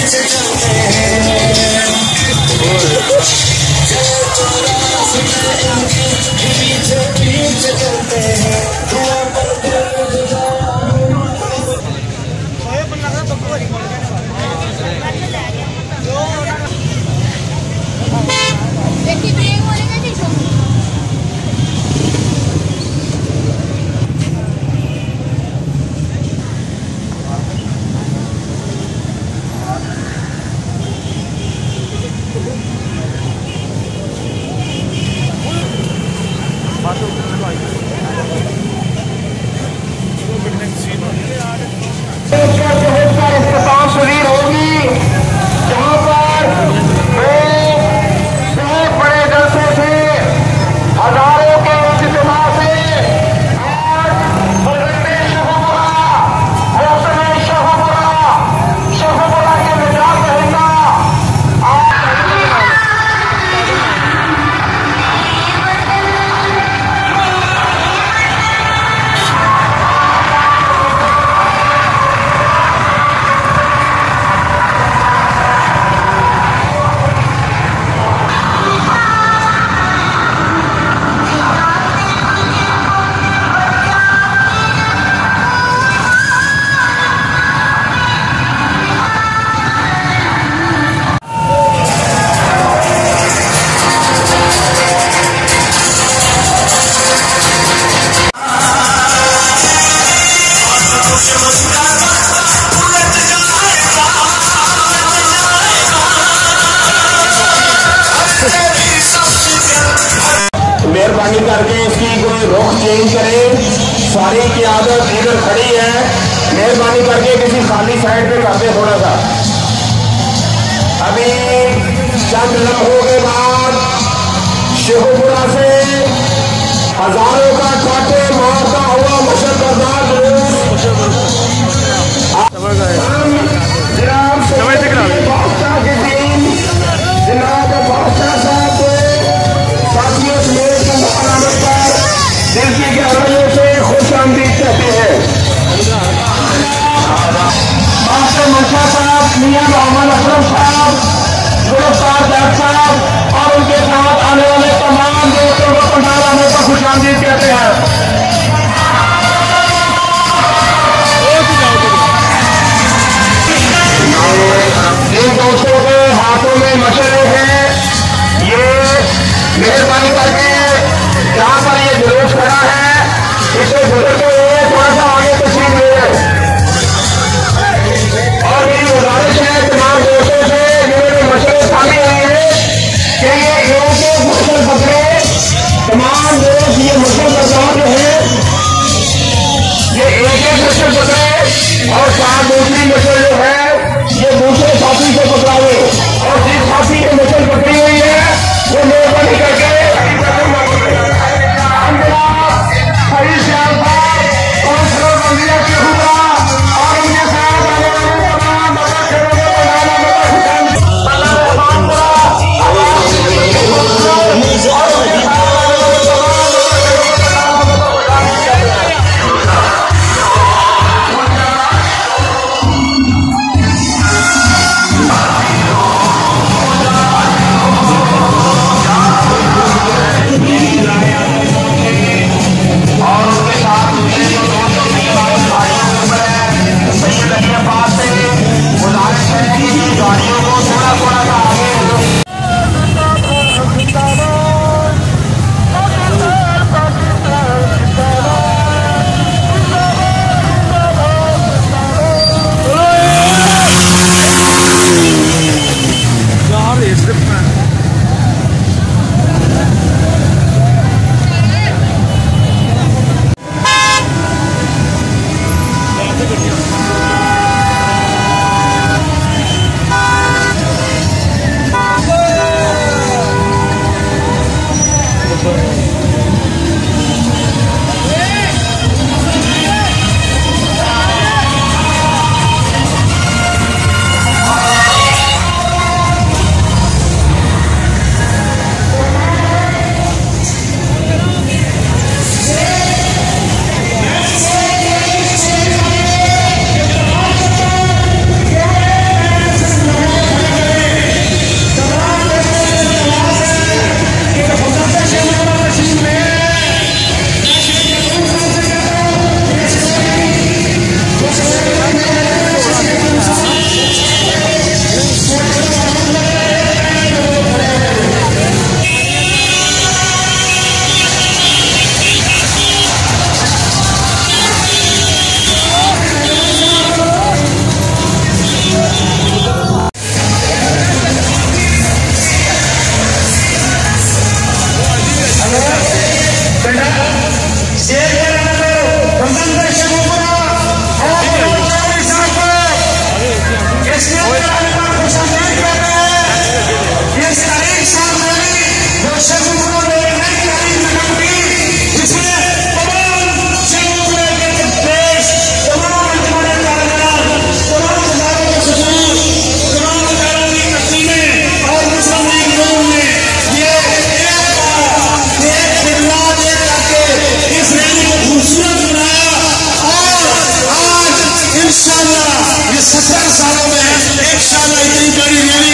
मेहरबानी करके इसकी कोई रुख चेंज करे। सारी क़यादत इधर खड़ी है, मेहरबानी करके किसी खाली साइड पे कर दे थोड़ा सा। अभी चंद लम्हों के बाद शेखपुरा से हजारों का काटे मारता हुआ मुशर्रफदार बादशाह की टीम जनाब बादशाह साहब साथियों समेत पर दिल की गहराइयों से खुश आमदीद कहते हैं। बादशाह मंशा साहब, मियां जावेद साहब, गिरफ्तार जज साहब और उनके साथ आने वाले तमाम दोस्तों को पंडाल आने पर खुश आमदीद कहते हैं। इन दोस्तों के हाथों में मशरे हैं, ये मेहरबानी करके जहाँ पर ये जुलूस खड़ा है इसे गुजरते हुए थोड़ा सा आगे तस्वीर ले जाए। और मेरी गुजारिश है तमाम दोस्तों से जिन्होंने मशरे थामे हुए हैं कि ये इनके मशर पकड़े, तमाम दोस्त ये मशर 70 सालों में एक साल इतनी बड़ी रैली